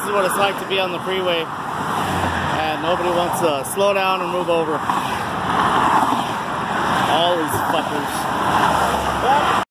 is what it's like to be on the freeway and nobody wants to slow down or move over. All these fuckers.